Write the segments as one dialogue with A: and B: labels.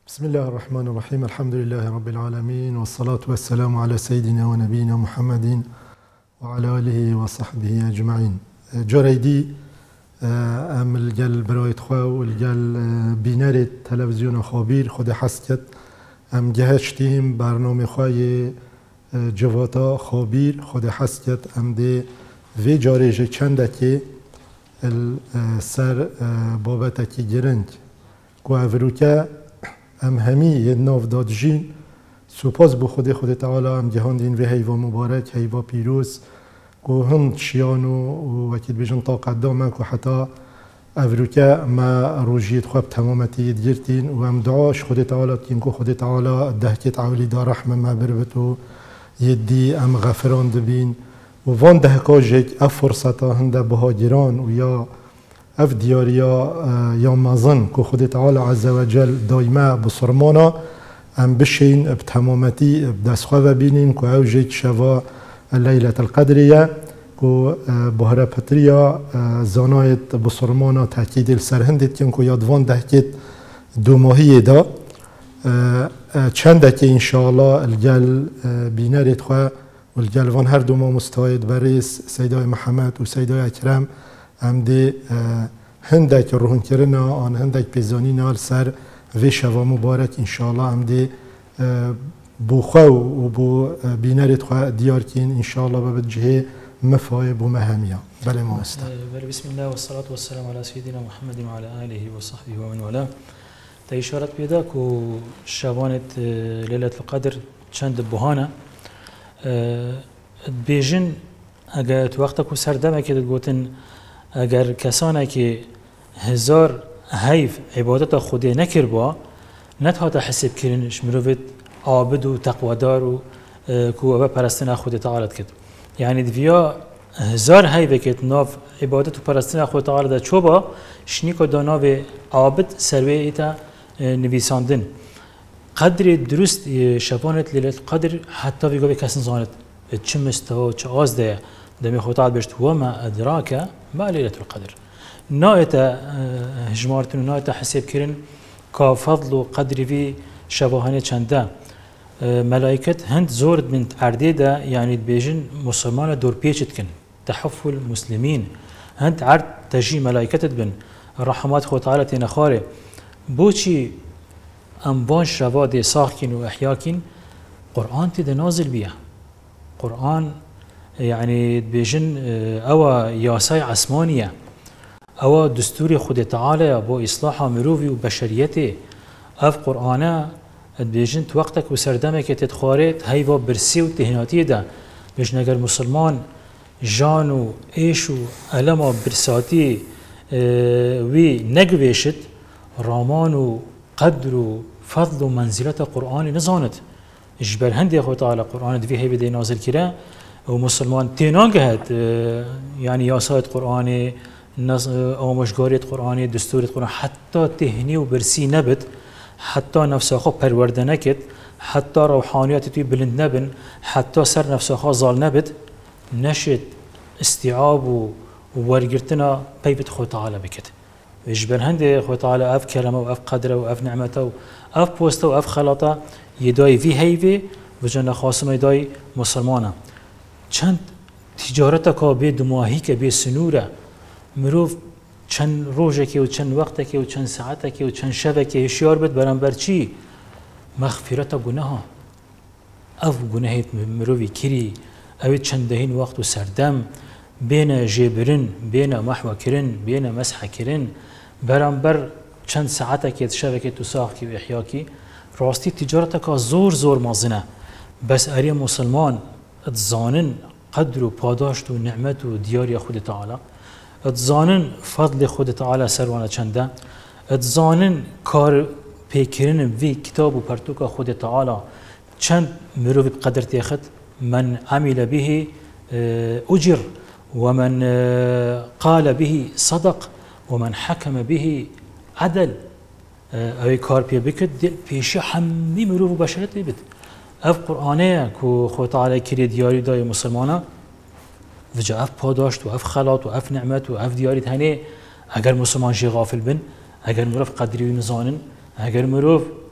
A: بسم الله الرحمن الرحيم. الحمد لله رب العالمين، والصلاة والسلام على سيدنا ونبينا محمد وعلى آله وصحبه أجمعين. جريدي ام الجل برايت خوا والجل بینر تلویزیون خابیر خود حسکت ام جهشتیم برنامه خوای جواتا خابیر خود حسکت ام ده وی جارج چنده که سر بابتکی گرنج که افروکه ام همی ناف داد جین سپاس به خود تعالی ام جهان دین و هیوا مبارک هیوا پیروز که هم شیان و وکیل بیشن طاقت دامن که حتی افروکه ما روجیت خواب تمامتی گرتین و ام دعاش خود تعالی کن که خود تعالی دهکت عولی دار رحمه ما بربت و یدی ام غفران دبین و وان دهکاجک اف فرصتا هنده بهاجران و یا اف دیاریا یا مازن که خود تعالی عز و جل دایما بسرمانا ام بشین بتمامتی بدستخواه بینین که او جیت شوا لیلة القدریه که بهره پتریا زانایت بسرمانا تاکید السرهندید کن که یادوان دهکت دو ماهی دا چنده که انشاءالله الجل بینرید خواه و الجل وان هر دو ما مستاید بریس سیدای محمد و سیدای اکرم ام ده هندک روحن کرنا آن هندک پیزانی نال سر و شوا مبارک انشاءالله ام ده بو خو و بو بینرت خو دیار کین انشاءالله به جهه مفایب و مهمیه. بله ما است.
B: بله بسم الله و الصلاة و السلام علی سیدنا محمد و علی آله و صحبه و من والاه. تا اشارت پیدا که شبانت لیلة القدر چند بهانه بیجن اگر تو وقتا که سردمه که گوتن اگر کسانی که هزار حیف عبادت خودی نکر با نتها تا حسب کرنش مروفت عابد و تقوادار و که او پرستن خود تعالی کرد. یعنی دویا هزار حیف که ناف عبادت و پرستن خود تعالی دا چوبا شنی که دا ناف عابد سروی ایتا نویساندن. قدر درست شبانت لیلة القدر حتی ویگو به کسان زاند چه مستوى چه آز ده دمی خود تعالی بشت وما ادراک ما لیلة القدر. نایتا هجمارتن و نایتا حساب کرن که فضل و قدر وی شباهانه چنده ملائکت هند زورد من عردیده یعنی بیجن مسلمان دور پیچت کن تحف المسلمین هند عرد تجی ملائکتت بن رحمات خود تعالی تنخاره بوچی انبان شوا ده ساخ کن و احیا کن قرآن تید نازل بیا قرآن يعني بيجن أو ياساي عثمانية أو دستور خود تعالى أبو إصلاح مروفي وبشريته أف قرآن بيجن وقتك وسردمك تتخارت هيوا برسي وتهناتي ده بيجن أجر مسلمان جانو إيشو ألما برساتي وي نجويشت رامانو قدر فضل منزلة قرآن نزانت إجبر هندي خود تعالى قرآن دفي هي بدي نازل كده ومسلمان تينانجهت يعني ياسات قرآني أو مشجارية قرآني دستورة قرآن حتى تهني وبرسي نبت حتى نفسه خو پروردنكت حتى روحانيات توي بلند نبن حتى سر نفسه خو زال نبت نشد استيعاب وورجرتنا بيبت خو تعالى بكت إجبر هندي خو تعالى أف كلمه وأف قدره وأف نعمته وأف بوسته وأف خلاطه يداي في هيفي وجنا خاصم يداي مسلمانه چند تجارت که به دماهی که به سنوره مروف چند روزه که و چند وقت که و چند ساعت که و چند شب که هشیار بد برانبر چی مغفرت گناه اف گناه مروفی کری او چند دهین وقت و سردم بین جبرن بین محو کرن بین مسح کرن برانبر چند ساعت که شب که تو ساخ که و احیا کی راستی تجارت که زور مازنه بس اری مسلمان اتزانن قدر و پاداشت و نعمت و دیاری خود تعالی اتزانن فضل خود تعالی سروانه چنده اتزانن کار پیکرین وی کتاب و پرتوک خود تعالی چند مروی بقدر تیخت من عمل به اجر ومن قال به صدق ومن حكم به عدل اوی کار پی بکد پیش همی مروی بشرت بید اف قرآنه که خود تعالی کری دیاری دای مسلمانه وجا اف پاداشت و اف خلاط و اف نعمت و اف دیاری تهنه اگر مسلمان شی غافل بن اگر مروف قدری و نزانن اگر مروف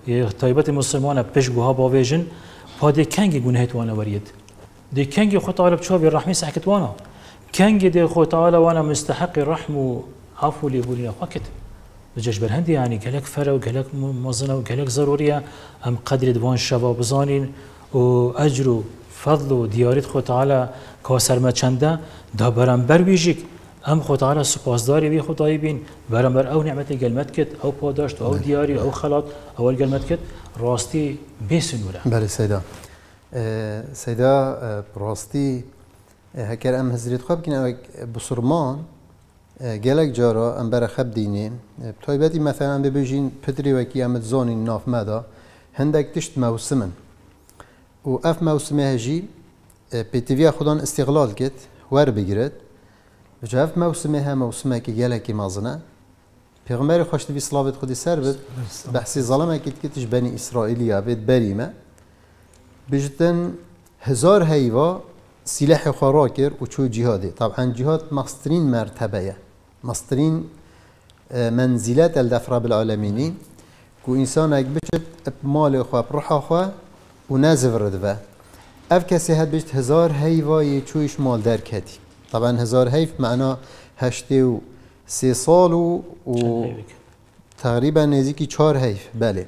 B: طيبات مسلمان پیش گوها باویجن پادی کنگ گناهت وانا ورید دی کنگ خود تعالی بچوبی رحمی سحکت وانا کنگ دی خود تعالی وانا مستحق رحم و عفو لیبولina وقت بجاش برهندي يعني قالك فرا وقالك مزنه وقالك ضروريه ام قدر دوان شباب زانين واجر فضل ديارت خو تعالى كاسر ما چنده دا برانبر ویژیک ام خو تعالى سپاسداری بی خدای بین برانبر او نعمت گلمت کت او پاداشت او دیاری او خلاط اول گلمت کت راستی بسنوره
C: بله سیدا راستی هکر ام حضرت خواب کنه بسرمان گلک جارا ام بر خب دینه طایبتی مثلا ببیجین پدری وکی امت زانی ناف مدا هندک تشت موسمن و اف موسمه هجی پیتویا خودان استقلال کت ور بگیرد و اف موسمه ها موسمه که گلکی مازنه پیغمبر خوشت بی صلوات خودی سر بد بحثی ظلمه کتش بنی اسرائیلی بید بریمه بجتن هزار هیوا سلاح خراكر وشو جهادي طبعا جهاد مصدرين مرتبه مصدرين منزلات الدفر بالعالمين كو انسان اك بجد مال خو بروح خو ونازف ردفه اف كسي هاد بجد هزار هيوا يچويش مال در كدي طبعا هزار هيف معناه 83 سال و تقريبا نزيكي 4 هيف بله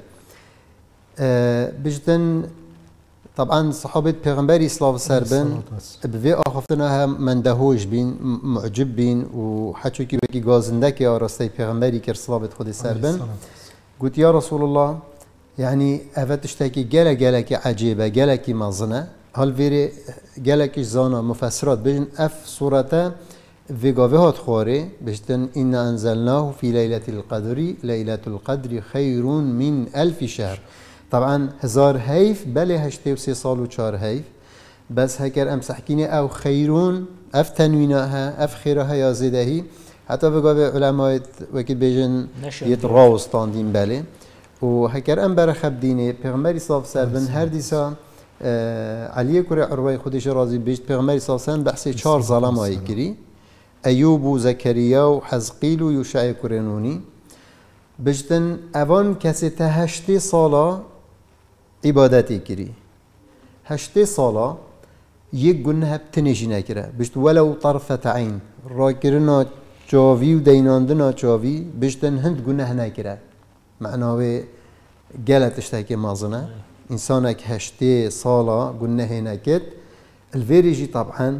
C: بجدن طبعا صحابة پیغمبری اسلام سربن به آخفتنا هم مندهوش بین معجب بین و حتی که بگی گازنده که آراسته پیغمبری که صلابت خود سربن قلت یا رسول الله يعني افتشتكي جلا كي عجيبة جلا كي مازنة هل فيري جلا كي زانا مفسرات بجن اف صورته فيغافيهات خوري بجتن إن أنزلناه في ليلة القدر ليلة القدر خير من 1000 شهر طبعا هزار هيف بله 83 سال و 4 هيف بس هكر امسح كيني او خيرون اف تنوينها اف خيرها يا زيدهي حتى بقى علماء وكيل بيجن يتراوز تاندين بله و هكر ام بر خبديني پیغمبر صاف سربن هر ديسا علي كره عروي خودش راضي بيجت پیغمبر صاف سربن بحث 4 ظلمای كري ايوب و زكريا و حزقيل و يوشع كرنوني بجتن اوان کسی تا 8 سالا عبادتی کری 8 سالا یک گناه بتنشی نکره بشت ولو طرفت عین را کرنا جاوی و دیناندنا جاوی بشتن هند گناه نکره معناوی گلتش تاکی مازنه انسانک 8 سالا گناه نکد الویریجی طبعا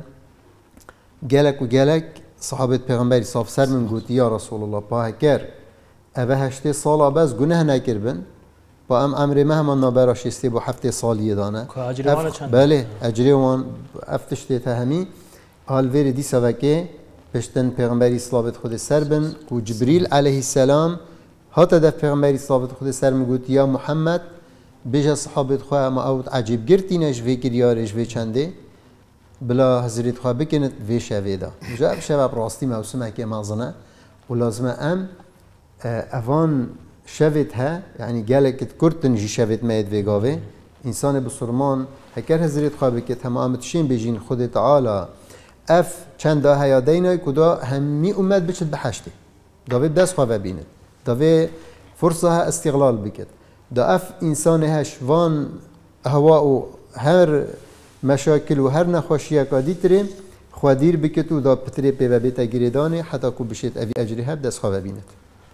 C: گلک و گلک صحابت پیغمبری صاف سر من گوتی یا رسول الله پاه کر اوه 8 سالا بس گناه نکربن با ام امر مهما نابراش استی با 7 سالی دانه بله اجری وان افتشته تهمی حال ویری دی سوکه پشتن پیغمبری صلوات خود سربن و جبریل علیه السلام هات دف پیغمبری صلوات خود سرم گوت یا محمد بیجا صحابت خواه ما اوت عجیب گرتینش وی کریارش وی چنده بلا حضرت خواه بکند وی شوه دا جا شب راستی موسمه که مازنه و لازمه ام اوان شوت ها يعني جالك كرتن جي شوت ما يدفقاوه انسان بسرمان هكر حضرت خواه بكت هم آمتشين بيجين خود تعالى اف چند دا هيا دينا كدا همي امت بچت بحشته داوه دست خواه ببينت داوه فرصة استغلال بكت دا اف انسان هش وان هوا هر مشاكل و هر نخوشيه كادي تري خواه دير بكت و دا پتري بيوه بيتا گريداني حتى كو بشت اوي اجري هب دست خواه ببينت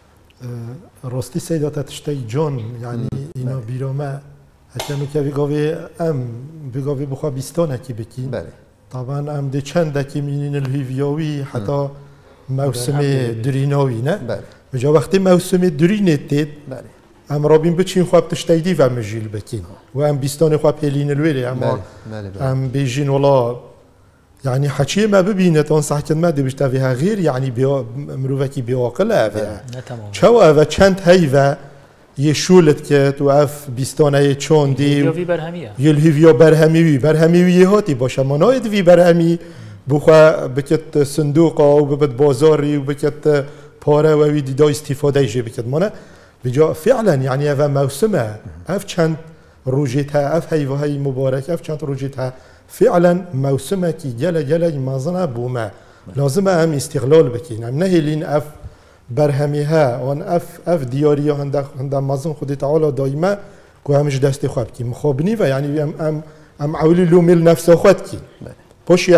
A: راستی سیدات تشتی جان یعنی اینا بیرامه حتی که بگاوی ام بگاوی بخوا بیستانه کی بکی
C: بله
A: طبعا ام ده چند کی مینین الهیویاوی حتی موسم دریناوی نه
C: بله
A: بجا وقتی موسم درینت دید
C: بله
A: ام رابین بچین خواب تشتی دی و مجیل بکین و ام بیستان خواب هلین الویلی اما ام بیجین ولا يعني حكي ما ببينه تون صحكت ما دي بيشتافيها غير يعني مروفكي بيواقلها شو هذا كانت هيفا يشولت كت وعف بيستانه چون دي يلهيفيا برهمي هاتي باشه منايد في برهمي بخوا بكت صندوق او ببت بازاري وبكت پاره و وی دا استفاده جي بكت مانا بجا فعلا يعني هذا موسمه اف كانت روجتها اف هي مبارك اف كانت روجتها فعلا موسمه كي جلا مازنه بوما لازم هم استغلال بكين هم نهيلين اف برهميها وان اف دياريه هند مازن خود تعالى دائما کو همش دست خواب کی مخابنی و یعنی ام عولی لومل نفس خود کی پوشی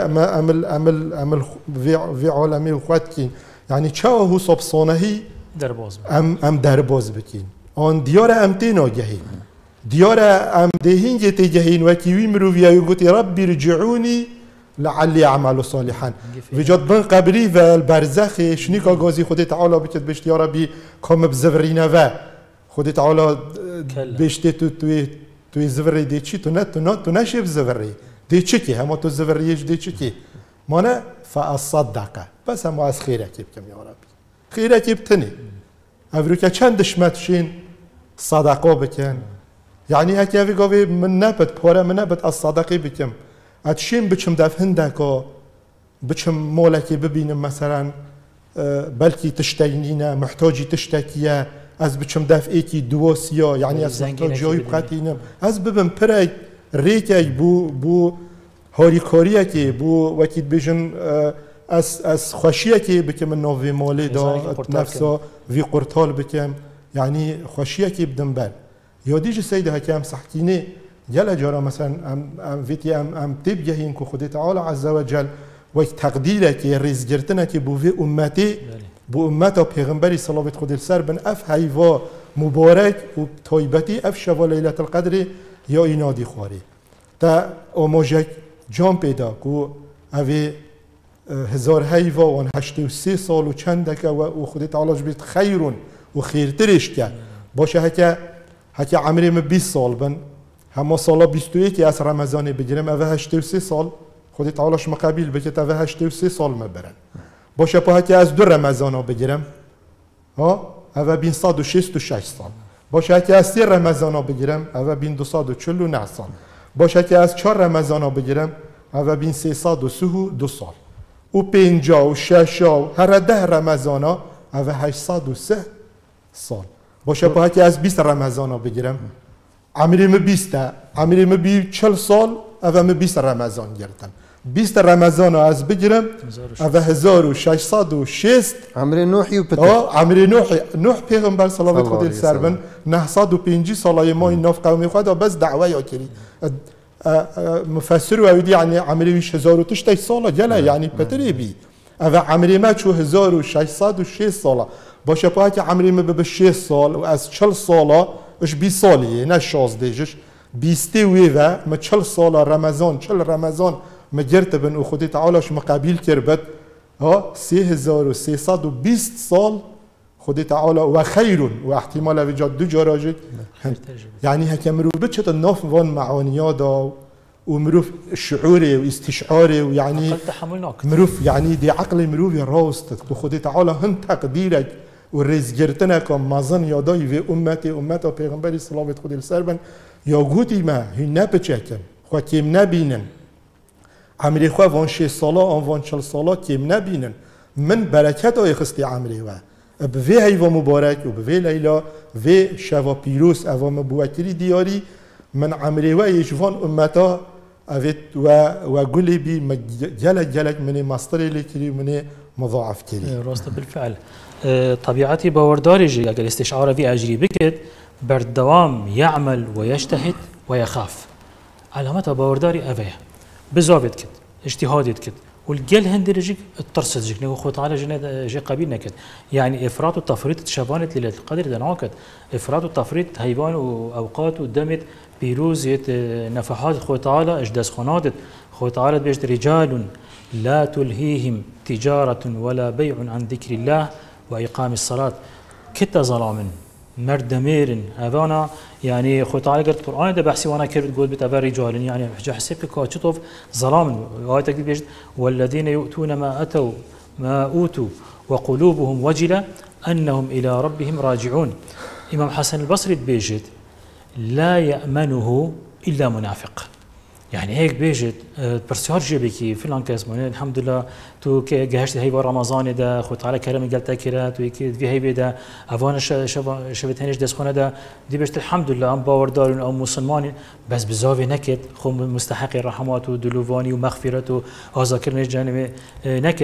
A: عمل وی عالمی خود کی یعنی چه هو صبصانهی
B: درباز
A: ام درباز بکین آن دیار ام تینا جهین دیار ام دهین جتی جهین و کیوی مروی یگوتی ربی رجعونی لعلی اعمل صالحا وجد بن قبری و البرزخ شنیکا گازی خود تعالی بکت بشت یا ربی کام بزورینه و خود تعالی بشت توی زوری دی چی تو نشی بزوری دی چی کی همه تو زوریش دی چی کی مانه فاصدقه بس هم از خیره کی بکم یا ربی خیره کی بتنی افروکه چندش متشین صدقه بکن یعنی هکی اوی گاوی من نبت پاره من نبت از صدقه بکم اتشیم بچم دف هندکا بچم مالکی ببینم مثلا بلکی تشتینینه محتاجی تشتکیه از بچم دف ایکی دواسیا یعنی از محتاجی بقاتینم از ببم پرک ریکی بو هاریکاریه که بو وکید بیشن از خوشیه که بکم نوی مالی دا نفسا وی قرطال بکم یعنی خوشیه که بدم بر یادیش سیده که هم صحکینه جل جارا مثلا ام ویتی ام تبجهین که خود تعالی عز وجل و تقدیره که ریزگرتنه که بو وی امتی بو امتا پیغمبری صلوات خود سر بن اف حیوا مبارک و طایبتی اف شوا لیلت القدر یا اینادی خواری تا اموجک جام پیدا که اوی هزار حیوا و 83 سال و چند دکه و خود تعالی جبیت خیرون و خیرترش که باشه هکه عمریم 20 سال بن همه سالا 21 از رمضان بگیرم اوه 83 سال خود تعالیش مقابل بکت اوه 83 سال مبرن باشه پا هکه از 2 رمضان بگیرم اوه بین 166 سال باشه هکه از 3 رمضان بگیرم اوه بین 249 سال باشه هکه از 4 رمضان بگیرم اوه بین 332 سال و 50 و 6 و هر 10 رمضان اوه 803 سال باشه پا هکه از 20 رمضان بگیرم عمریم 20 عمریم بی 40 سال اوه 20 رمضان گرفتم 20 رمضان از بگیرم اوه 1606
C: عمر نوحی و پتر
A: عمر نوح پیغمبر صلوات خود سر بن 905 سالای ما این ناف قومی خود بس دعوه یا کری مفسر و اویدی یعنی عمریش 1008 ساله جله یعنی پتری بی اوه عمریم چو 1606 ساله باشه پا که عمریم به 6 سال و از 40 ساله اش 20 سالیه نه 16 20 و ما 40 سال رمضان 40 رمضان ما گرت بن او خودی تعالیش مقابل کرد 3320 سال خودی تعالی و خیر و احتمال وجود دو جاراجت یعنی هکم رو بچت الناف وان معانیا دا و مروف شعوره و استشعاره و يعني مروف يعني دي عقل مروف راست خودی تعالی هم تقدیرک و ریزگرتنه که مازن یادایی و امت پیغمبری صلوات خود سر بن یا گوتی ما هی نپچکن خواه کم نبینن عمری خواه وان 6 سالا آن وان 40 سالا کم نبینن من برکت های خستی عمری و به هیوا مبارک و به لیلا و شوا پیروس اوام بوکری دیاری من عمری و یشوان امتا و گلی بی جلک من مستر لیکری من مضاعف کری
B: راست بالفعل طبيعتي باوردارجي اگر استشعار في اجري بكت بردوام يعمل ويجتهد ويخاف علامتها باورداري افيه بزابط كت اجتهادت كت والجل هندرجك الترسجك نقول خو تعالى جي قبيل نكت يعني افراط وتفريط شبانت ليله القدر دناكت افراط وتفريط هيبان واوقات ودمت بيروزيت نفحات خو تعالى اجداس خنادت خو تعالى بيجد رجال لا تلهيهم تجاره ولا بيع عن ذكر الله وإقام الصلاة كتا ظلام مرد ميرن هذانا يعني خو تعالى قلت القرآن ده بحسي وانا كيف تقول بتابع رجال يعني حسيت كاتشطوف ظلام آية تقول بيجد والذين يؤتون ما أتوا ما أوتوا وقلوبهم وجلة أنهم إلى ربهم راجعون إمام حسن البصري بيجد لا يأمنه إلا منافق يعني هيك بيجت برسيار جيبكي فلان كاسمون الحمد لله تو جهشت هي رمضان ده خد على كلام قلت كرات ويكي في هي بدا افانا شفت هنيش دسخونه ده دي بيجت الحمد لله ام باوردار او مسلمان بس بزاوي نكت خو مستحق الرحمات ودلوفاني ومغفرته اذاكرني جانب نكت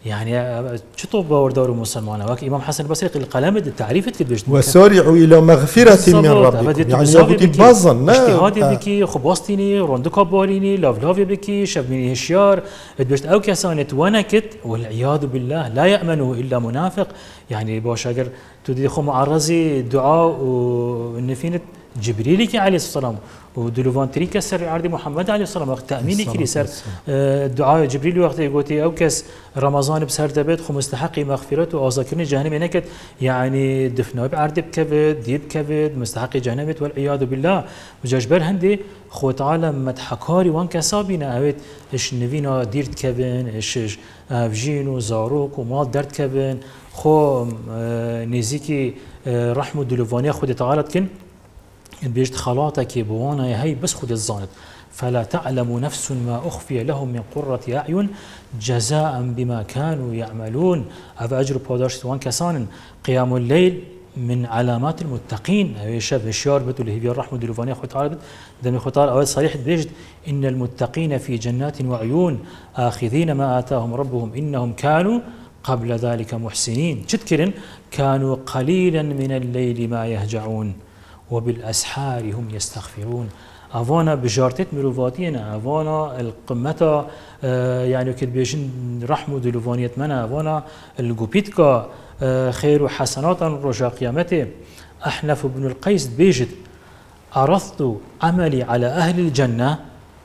B: يعني شطو باوردار مسلمان وك امام حسن البصري القلم تعريفه كبشت
A: وسارعوا الى مغفره من ربكم يعني يغوتي بازن
B: اجتهادي بكي خباستيني روندكا باليني لافلافي بكي شبني هشيار بشت او كسانت ونكت والعياذ بالله لا يامنه الا منافق يعني باش اگر تدي خو معرضي دعاء ونفينت جبريل عليه السلام ودلوفان تريكا سر عرض محمد عليه السلام وقت تأميني كري سر دعاء جبريل وقت يقولي أو كس رمضان بسر دبت خو مستحقي مغفرته وأذكرني جهنم نكت يعني دفنا بعرض بكبد ديب كبد مستحقي جهنم والعياذ بالله وجاجبر هندي خو تعالى متحكاري وان كسابينا أويت إيش نبينا ديرت كبن إيش فجين وزاروك ومال درت كبن خو نزيكي رحمة دلوفانيا خود تعالى كن بيجت خلاطك بوانا هي بس خد الزانت فلا تعلم نفس ما أخفي لهم من قرة أعين جزاء بما كانوا يعملون أفأجر بوداش وان كسان قيام الليل من علامات المتقين أي شاب الشيار بتو اللي هي الرحمة دلوفانية خد تعالى دم خد تعالى أول صريح بيجت إن المتقين في جنات وعيون آخذين ما آتاهم ربهم إنهم كانوا قبل ذلك محسنين تذكرن كانوا قليلا من الليل ما يهجعون وبالأسحار هم يستغفرون أفانا بجارتت مروفاتينا أفانا القمة يعني كد بيجن رحمة دلوفانية منا أفانا الجوبيتكا خير وحسنات رجاء قيامته أحنف بن القيس بيجد أرثت عملي على أهل الجنة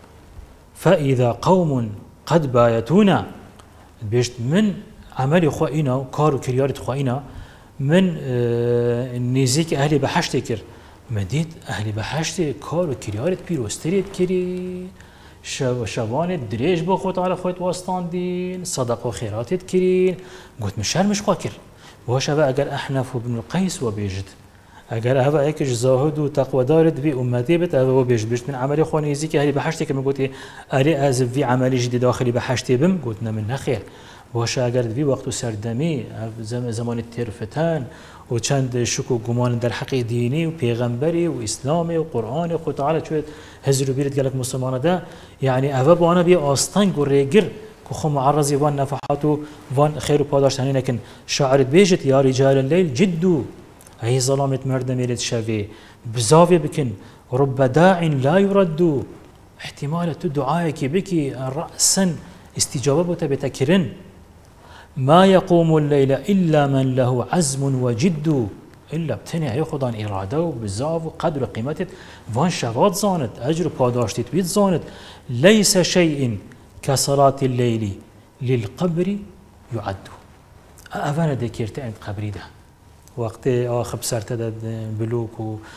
B: فإذا قوم قد بايتونا بيجد من عملي خوائنا وكارو كريارة خوائنا من نزيك أهل بحشتكر مديد أهل بحشت كارو كريارة بيروستريت كري شوانت دريج با خود على خود واستاندين صدق و خيراتت كرين قلت مشار مش خاكر واش هذا أجر أحنف بن القيس وبيجد أجر هذا هيك زاهد وتقوى دارد في أمتي بت هذا وبيجد بيجد من عملي خواني يزيك أهل بحشت كم قلت أري أزف في عملي جديد داخلي بحشتي بم قلتنا من خير واش أجر في وقت سردمي زمان الترفتان وچند شك و گمان در حق دینی و پیغمبری و اسلامی و قرآن خود تعالی شوید هزرو بیرد گلک مسلمان ده يعني أبا بانا بي آستان قريقر كخو معرضي وان نفحاتو وان خير و پاداشتاني لكن شاعر بيجت يا رجال الليل جدو أي ظلامة مردم يلد شوي بزاوية بكن رب داع لا يردو احتمال تو دعائك بكي رأسا استجابة بتكرن ما يقوم الليل إلا من له عزم وجد إلا بتنع يخضان إرادة وبزاف وقدر قيمته وان شفات زانت أجر پاداشتت بيت زانت ليس شيء كصلاة الليل للقبر يعد أفانا ذكرت عند قبري ده وقت آخر بسرت ده بلوك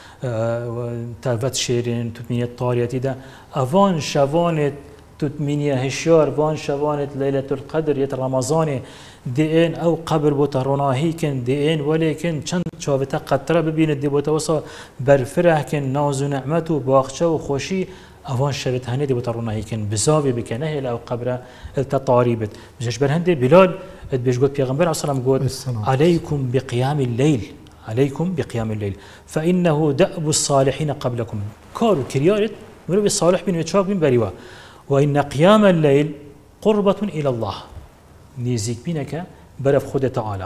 B: وتابت شيرين تتمية طاريتي ده أفان شفانت تتمية هشيار وان شوانت ليلة القدر يت رمضان دين أو قبر بوتروناهيكن دين ولكن چند شافتا قطرة ببين دي بوتوصا برفره كن ناز ونعمته باخشة وخوشي أوان شبت هني دي بوتروناهيكن بزاوية بكنه أو قبر التطاريبت مش برهندي بلال بيش قلت بيغمبر عليه الصلاة والسلام عليكم بقيام الليل عليكم بقيام الليل فإنه دأب الصالحين قبلكم كارو كريارت مرو الصالح بين وتشاك بين بريوا وإن قيام الليل قربة إلى الله نيزيك بينك برف خود تعالى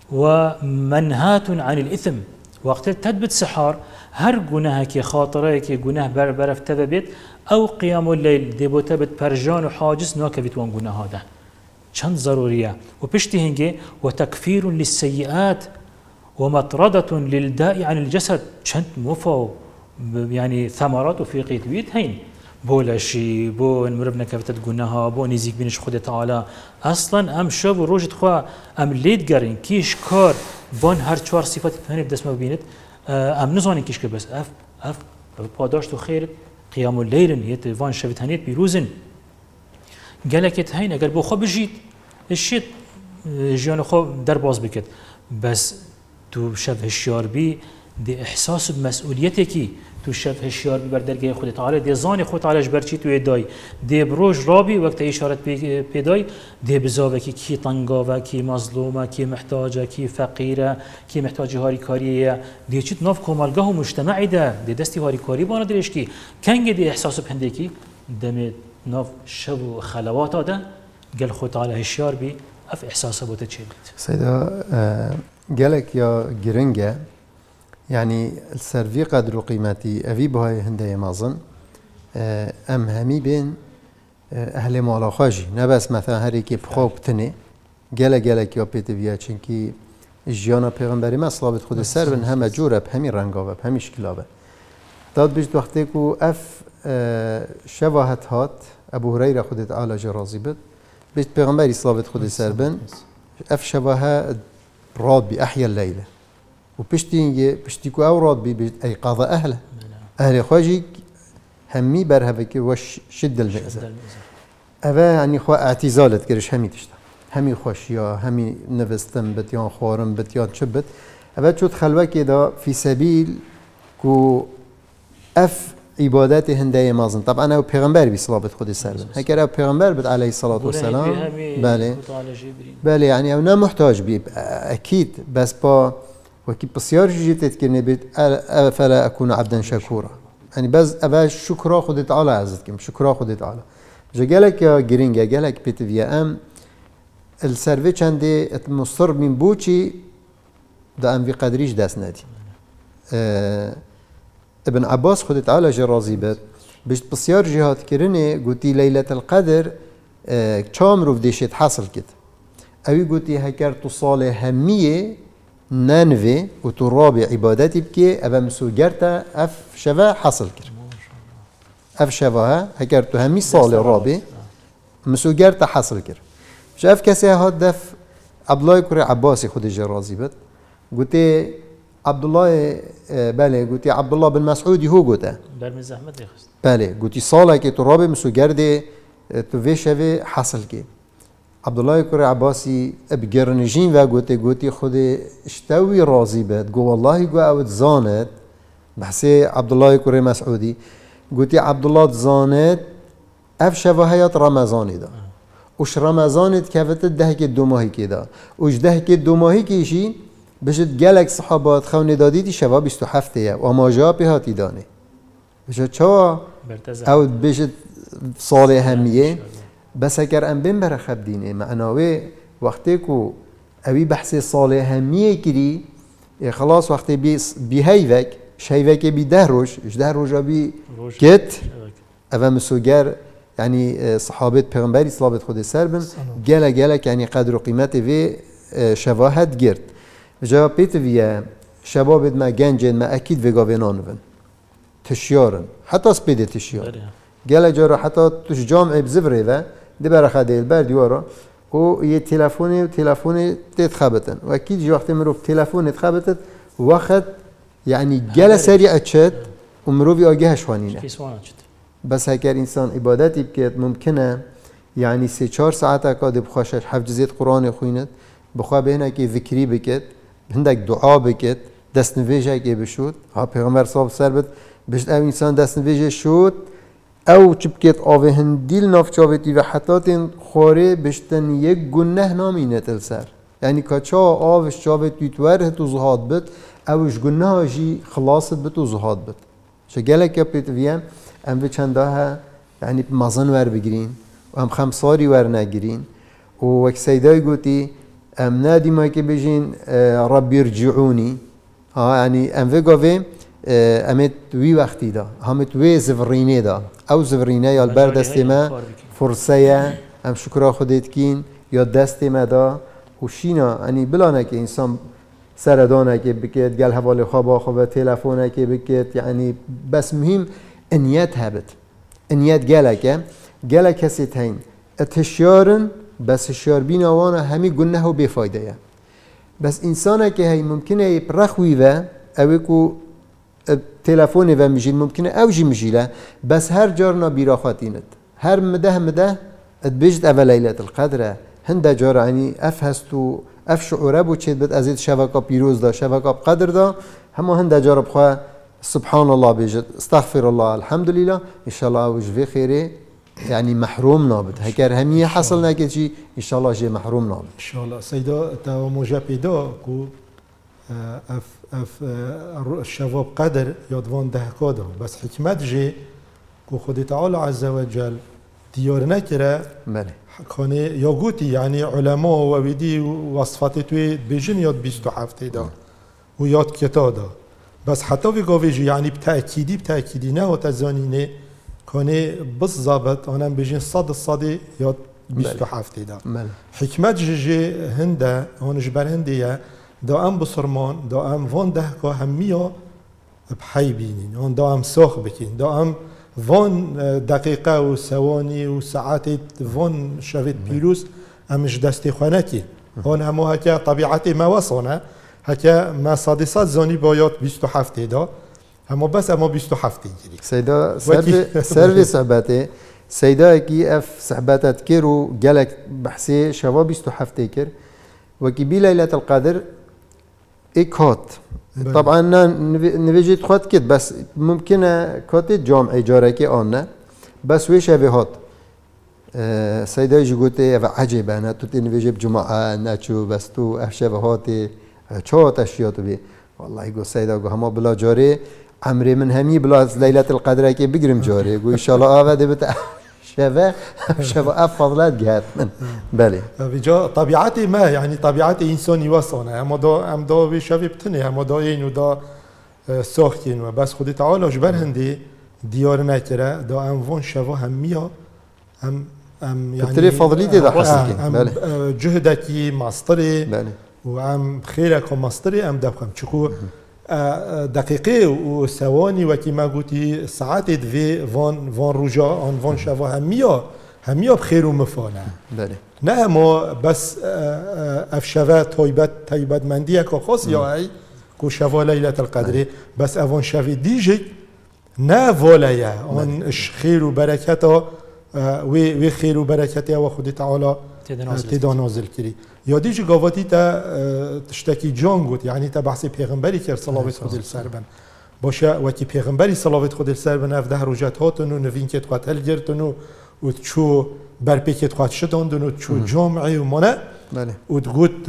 B: ومنهات عن الإثم وقت تدبت سحار هر جناه كي خاطره كي جناه برف تبت أو قيام الليل ديبو تبت برجان وحاجز ناكبت وان جناه هذا چند ضرورية وبشتهنجي وتكفير للسيئات ومطردة للداء عن الجسد چند مفاو يعني ثمرات في قيتويت هين بولشي بو المربنا كفتت جناها بو نزيك بينش خود تعالى اصلا ام شب وروجت خوا ام ليد جارين كيش كار وان هر چوار صفات ثانيه بدس ما بينت ام نزانين كيش بس اف پاداشت خير قيام الليل يت وان شبت هنيت بيروزن قالك هين اگر بو خو بجيت الشيت جيان خو درباز بكت بس تو شب هشيار بي دي احساس بمسؤوليتك تو شب هشيار بي بردرگه خود تعالى دي زان خود تعالى برچی تو دای دي بروج رابي وقت اشارت پیدای دي بزاوه کی طنگاوه کی مظلومه کی محتاجه کی فقيره کی محتاج هاری کاریه دي چت ناف کومالگاه مجتمعی ده دي دستی هاری کاری بانه درش کی کنگ دي احساس بهنده کی دم ناف شب خلوات ده قال خود تعالى هشيار بي اف احساسه بوده چه بید
C: سيدا قالك يا جرنجا يعني السرفي قدر قيمتي أبي بهاي هندية مازن أم همي بين أهل مالاخاجي نبس مثلا هريكي بخوب تني قالك يا بيتبيا چنكي جيانا پیغمبری ما صلابت خود سر بن همه جوره بهمی رنگا و بهمی شکلا به داد بیشت وقتی که اف شواهت هات ابو هريره خودت عالی جرازی بد بیشت پیغمبری صلابت خود سر بن اف شواهه راد بي احيا الليله وبشتي كو او راد بي ايقاظ اهل خواجي همي برهبك وش شد المئزه أبا يعني خوا اعتزالت كرش همي تشتا همي خوشيا همي نفستم بتيان خوارم بتيان شبت أبا شو تخلوه كده في سبيل كو اف عبادات هندية مازن طبعا أنا پیغمبر بي صلاة خود سر هكذا أو پیغمبر بد عليه الصلاة والسلام بله يعني أنا محتاج بي أكيد بس با وكي بسيار جيتت كني بيت فلا أكون عبدا شكورا يعني بس أبا شكرا خود تعالى عزتكم شكرا خود تعالى جالك يا جرينجا جالك بيتفيا أم السيرفي عندي مصر من بوشي ده أم في قدريش داس نادي ابن عباس خود تعالى جرازي بد بيشت بسيار جهات كرني قلتي ليلة القدر كام رو بديشت حصل كده أوي قلتي هكرتو صالح همية نانفي وترابي عبادتي بكي أبا مسوجرتا أف شفا حصل كر أف شفاها هكرتو همي صالح رابي مسوجرتا حصل كر شاف كسي هاد دف عبد الله كوري عباسي خود جرازي بد قلتي عبد الله بله قلتي عبد الله بن مسعود هو قلته
B: برمز احمد يخست
C: بله قلتي صالح كي ترابي مسوجردي تو شفا حصل كي عبد الله كوري عباسي بقرنجين وقوتي خودي اشتوي راضي بد قو والله قو او تزانت بحسي عبد الله كوري مسعودي قوتي عبد الله تزانت اف شفاهيات رمضان دا وش رمضان كفت دهك الدوماهي كده وش دهك الدوماهي كيشي بشت جالك صحابات خوني داديتي شفا بيستو حفتيه وما جابي هاتي داني بشت شوا او بشت صالح هميه بس اگر ام بین بر خب دینه معناوه وقتی که اوی بحث صالح همیه کری خلاص وقتی بی هیوک شیوک بی ده روش بی کت اوه مسوگر يعني صحابة پیغمبری صلابت خود سر بن گله يعني قدر و قیمت وی شواهد گرد جواب پیت ویا شبابت ما گنجن ما اكيد وگاوینان ون تشیارن حتی سپیده تشیار گله جارا حتی توش جامعه بزفره و دي برخه ديل بردي ورا و يه تلفوني تتخبطن واكيد جي وقت مروف تلفون تخبطت وقت يعني جل سريع تشت ومروفي اجهش وانينه بس هكر انسان عبادتي بكت ممكنه يعني 3-4 ساعات قاعد بخوشش حفظ قرآن خوينت بخوا بهنا كي ذكري بكت عندك دعاء بكت دست نویجه كي بشود ها پیغمبر صاحب سربت بشت او انسان دست نویجه شود او چبکت آوه هندیل نافچاوتی و حتاتین خوره بشتن یک گنه نامینت السر یعنی کچا آوش چاوتی توره تو زهاد بد اوش گنه هاجی خلاصت بد و زهاد بد شگله که پیت ویم ام به چندها یعنی مزن ور بگیرین و ام خمساری ور نگیرین و وک سیدای گوتی ام نادی ما که بجین ربی ارجعونی یعنی ام وگاوه امت وی وقتی دا همت وی زفرینه دا او زفرینه یا البر دست ما فرصه هم شکر خودت کین یا دست ما دا و شینا یعنی بلانه که انسان سردانه که بکت گل حوال خوابا خواب تلفونه که بکت یعنی بس مهم انیت هبت انیت گله کسی تین اتشیارن بس اشیار بین آوانه همی گنه و بفایده بس انسانه که هی ممکنه برخوی و اوی که تلفوني و مجيل ممكن اوجي مجيله بس هر جارنا بيراخاتينت هر مده اتبجد اول ليلة القدر هنده جار يعني افهستو اف شعوره بو چید بد ازید شبکا پیروز دا شبکا قدر دا همه هنده جار بخواه سبحان الله بيجد استغفر الله الحمد لله ان شاء الله اوج في خيره يعني محروم نابد هكر همية حصل نكد شي ان شاء الله جي محروم نابد
A: ان شاء الله سيدا تا مجابدا كو الشباب قدر يضوان ده كاده بس حكمت جي كو خد تعالى عز وجل دیار نکره
C: بله
A: کنه یا گوتی یعنی علما و ویدی وصفات توی بیجن یاد 27 دا و یاد کتاب دا بس حتی وی گاویجی یعنی بتأکیدی نه و تزانینه کنه بس ضابط آنم بیجن صد یاد 27 دا
C: بله
A: حکمت جه هنده آنش بر هندیه دا ام بسرمان دا ام وان ده که همیا بحی بینین آن دا ام ساخ بکین دا ام وان دقیقه و ثوانی و ساعت وان شوید پیروز امش دستی خانه کی آن همو هکه طبیعت ما وصانه هکه ما صادصات زانی باید 27 دا اما بس اما 27 گیری
C: سيدا سيرفي صحباتي سيدا كي اف صحباتات كيرو جالك بحسي شباب يستحفتي كير وكي بي ليلة القدر اكهات طبعا نفيجي تخوت كده بس ممكن كات جامع جاركي آنه بس ويش هات سيدا يجي قلتي عجيب انا تو نفيجي بجمعة ناتشو بس تو افشبهاتي چهات اشياء بي والله يقول سيدا يقول هما بلا جاري عمري من همي بلا ليلة القدر كي بقرم جاري يقول ان شاء الله هذا بتاع شفا افضلات جهات من بله
A: بجا طبيعتي ما يعني طبيعتي انساني وصانه ام دا بشوي بتني ام دا اینو دا ساختين و بس خودی تعالی جبر هندي ديار نكره دا ام وان شفا هميا ام يعني
C: بتري فضليتي دا حسكين
A: بله جهدكي ماستري
C: بله
A: و ام خيرك ماستري ام دبخم چكو دقیقه و ثوانی و کی ما گویی ساعت دوی وان روجا آن وان شوا همیا بخیر و مفانه
C: بله
A: نه ما بس افشوا طیبت مندیه که خاص یا ای کو شوا لیلت القدر بس اوان شوی دیجی نه والایه آن خیر و برکت و خیر و برکت و خودی تعالی تدا نازل کری یا دیجی گاواتی تا تشتکی جان گوت یعنی تا بحث پیغمبری کرد صلوات خود سر بن باشه وقتی پیغمبری صلوات خود سر بن افده روزات هاتن و نوین که تقات هل گرتن و چو برپی که تقات شدند و چو جامعی و منه
C: بله
A: و تقول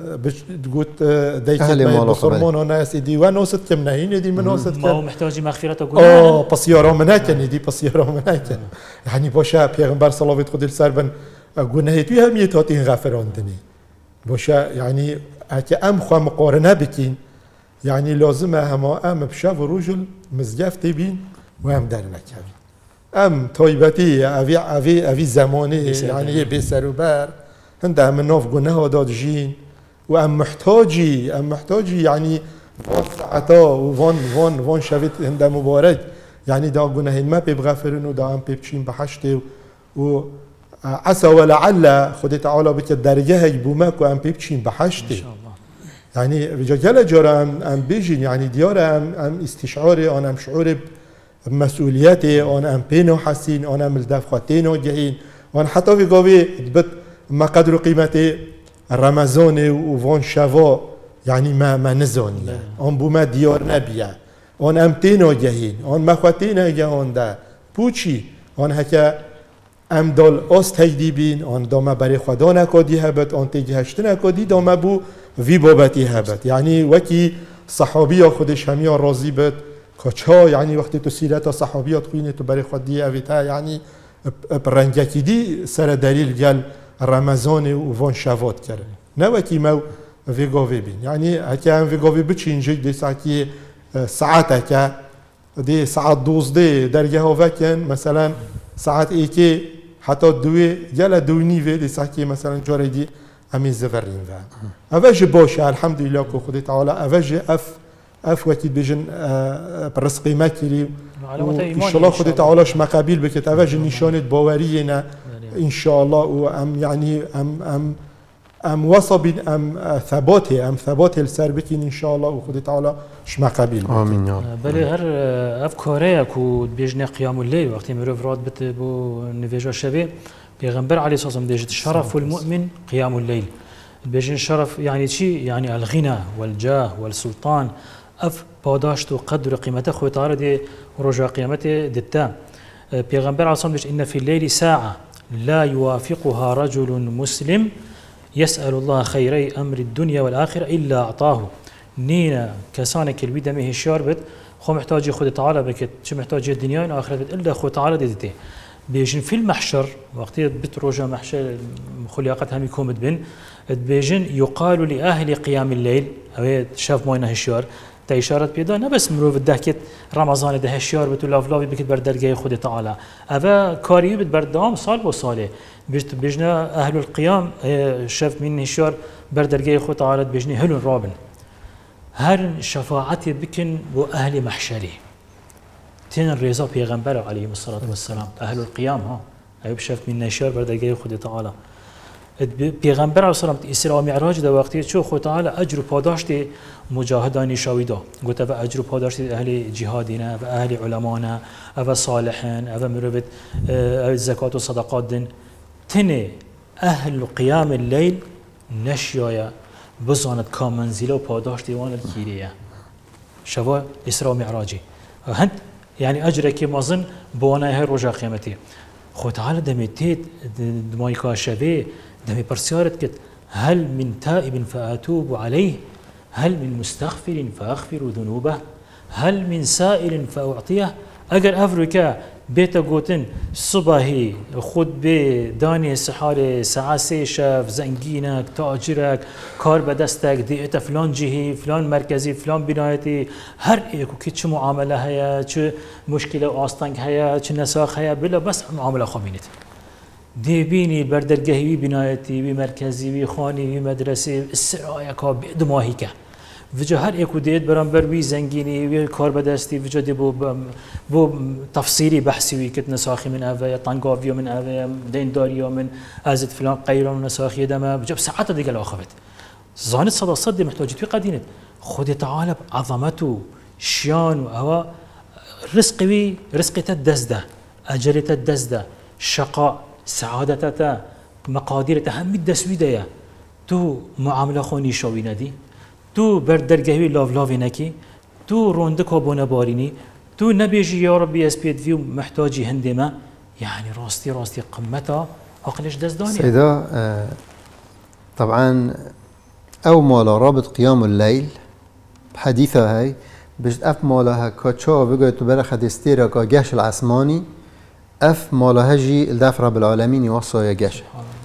A: دایت بسرمان و ناس دی و ناست کم نهین دی مناست کم
B: ما محتاجی مغفرت و گناه
A: پسیارا منه کنی دی پسیارا منه کن یعنی باشه پیغمبر صلوات خود سر بن گناهی توی همیت هاتین غفراندنی باشه یعنی اگه ام خواه مقارنه بکین یعنی لازمه هما ام بشاف رجل مزگفت بین و ام در نکبین ام طایبتی اوی زمانی یعنی بسر و بر هنده هم ناف گناه داد جین و ام محتاجی یعنی وان ساعتا و وان شوید هنده مبارک یعنی دا گناه ما بغفرن و دا ام بچین بحشت و عسى ولعل خدي تعالى بك الدرجه يبومك وام بيبشين بحشتي ان شاء الله يعني رجال جرى ام بيجين يعني ديار ام استشعاري انا ام شعور بمسؤولياتي انا ام بينو حسين انا ام الدفقتين وجهين وانا حتى في قوي بت ما قدر قيمتي رمضان وفون شافا يعني ما نزوني ام بوما ديار نبيه انا ام تينو جهين انا ما خواتينا جهون ده بوچي انا هكا ام دال است هیدی بین آن دام برای خدا نکادی هبت آن تیجهشت نکادی دام بو وی بابتی هبت یعنی وکی صحابی خودش همیا راضی بد کچا یعنی وقتی تو سیرت صحابیات خوینه تو برای خودی اویتا یعنی برنگکی دی سر دلیل گل رمضان و وان شوات کرد نه وکی مو وی گاوی بین یعنی اگه هم وی گاوی بچینجی دی ساعتی ساعت که دی ساعت 12 درگه ها وکن مثلا ساعت ایکی حتی دوی جل دو نیوه دی ساعتی مثلا جاری دی امی زفرین و اوج باشه الحمدلله که خودی تعالی اوج اف وقتی بجن برزقی مکری و انشالله خودی تعالیش مقابل بکت اوج نشانت باوریه نه انشالله و ام یعنی ام وصبین ام ثبات السر بکین انشالله و خودی تعالی ش مقابل
C: آمین یا
B: بله هر افکاره کو بیجن قیام اللیل وقتی مروف راد بت بو نویجا شبه پیغمبر علیه الصلاة والسلام دیجت شرف المؤمن قیام اللیل بیجن شرف يعني چی يعني الغنى والجاه والسلطان اف پاداشت و قدر قیمت خو تعالی دی رجا قیامت دتا پیغمبر علیه الصلاة والسلام ان في الليل ساعه لا يوافقها رجل مسلم يسأل الله خيري أمر الدنيا والآخرة إلا أعطاه نينا كسانك البيدا مه الشاربت خو محتاج خود تعالى بكت شو محتاج الدنيا والآخرة بت إلا خو تعالى ديته بيجن في المحشر وقتها بتروجا محشر خليقت هم يكون بن بيجن يقال لأهل قيام الليل أو شاف موينه الشهر تا إشارة بيدا نبس مروف الدهكت رمضان ده الشهر بتقول لافلاوي بكت بردرجة خود تعالى أبا كاريو بتبردام صال بصالة بيجنا أهل القيام شاف من الشهر بردرجة خود تعالى بيجني هلون رابن هر شفاعتي بكن وأهل محشري تين الرزا بيغمبر عليه الصلاة والسلام أهل القيام ها أيوب شاف من الشهر بردرجة خود تعالى پیغمبر علیه السلام اسراء و معراج در وقتی چه خود تعالی اجر و پاداشت مجاهدان شاویدا گفت و اجر و پاداشت اهل جهادینا و اهل علمانا و صالحین و مروت زکات و صدقات دن تنه اهل قیام الليل نشیایا بزاند کام منزله و پاداشت وان الکیریه شوا اسراء و معراجی هند يعني اجرك مازن بوانا هي رجا قيامتي خود تعالی دمتيت دمايكا شبه دمي برسيارت كت هل من تائب فأتوب عليه هل من مستغفر فأغفر ذنوبه هل من سائل فأعطيه أجر أفريكا بيتا قوتن صباحي خود بي داني سحاري ساعة شاف زنجينك تاجرك كار بدستك ديئت فلان جهي فلان مركزي فلان بنايتي هر ايكو كي چه معاملة هيا چه مشكلة آستانك هيا چه نساخ هيا بلا بس معاملة خامينت دي بيني بردرگهي بنايتي بمركزي بخاني بمدرسي السرايا كا بدماهيكا وجا هر ايكو ديت برانبر بي زنگيني وي كار بدستي وجا دي بو تفصيلي بحثي وي كت نساخي من اويا طنقافيو من اويا دين داريو من ازت فلان قيران نساخي دما وجا بساعات ديك الاخفت زانت صدا صدي محتاج في قدينت خد تعالى بعظمته شيان وهو رزقي رزقته الدزده اجرته الدزده شقاء سعادته مقاديرته هم الدسويده تو معامله خوني شوي ندي تو بردرگهوی لاولاوی نکی تو رونده کابونه بارینی تو نبیجی یا ربی اسپید فيو محتاجی هندمه يعني راستي قمتها عقلش دزداني
C: سيدا طبعا او مالا رابط قيام الليل بحديثة هاي بجد اف مالها كاتشا بقيتو برخ دستيرا كاقاش العسماني اف مالها جي الدف رب العالمين يوصى يقاش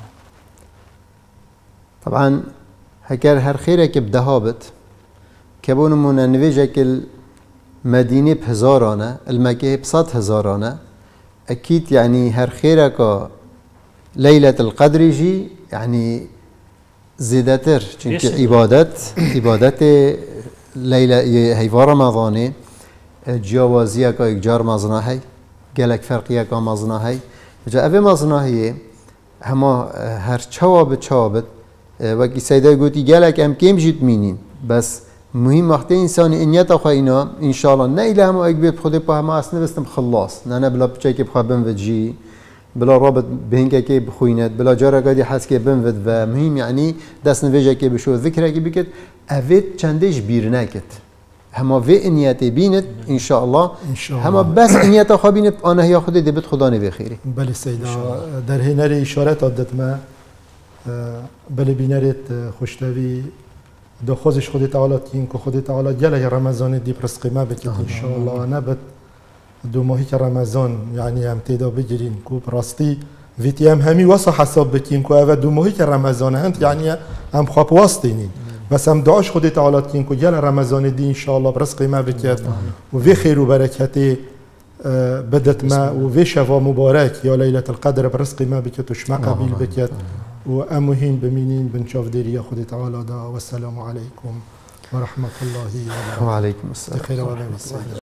C: طبعا هكر هر خيرك بدهابت كبون من نويجك المدينة بهزارانه المكيه بصد هزارانه أكيد يعني هر خيرك ليلة القدر جي يعني زيادتر چونك عبادت ليلة هيفا رمضاني جوازية كا إجار مزناهي قالك فرقية كا مزناهي جا أبي مزناهي هما هر چوابت وكي سيدا قوتي قالك أم كيم جيت مينين بس مهم وقت إنساني إن يتخينا إن شاء الله نا إلى هم أكبر بخده بها أصلا بستم خلاص نا بلا بچاي كي بخوا بنفجي بلا رابط بهنكا كي بخوينت بلا جارة قادي حس كي بنفد ومهم يعني دست نفجا كي بشو ذكرى كي بكت أفيد چندش بيرناكت هما في إنياتي بينت إن شاء الله هما بس إنياتا خابينت أنا هي خده دبت خدا نبي خيري
A: بله سيدا در هنري إشارات عدت ما بله بینرت خوشتوی دو خوزش خودی تعالی تین که خودی تعالی جله رمضان دی پرسقی ما بکت ان شاء الله نبت دو ماهی که رمضان یعنی هم تیدا بگیرین که براستی ویتی هم همی واسه حساب بکین که اول دو ماهی که رمضان هند یعنی هم خواب واستینین بس هم دعاش خودی تعالی تین که جله رمضان دی ان شاء الله پرسقی ما بکت و وی خیر و برکتی بدت ما و وی شفا مبارک یا لیلة القدر پرسقی ما بکت و شما قبیل بکت وأمهين بمينين بنشوف ديريا خدي تعالى دا والسلام عليكم ورحمة الله وبركاته
C: وعليكم السلام